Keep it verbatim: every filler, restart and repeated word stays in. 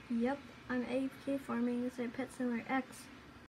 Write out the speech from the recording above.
Yep, I'm A F K farming inside Pet Simulator X.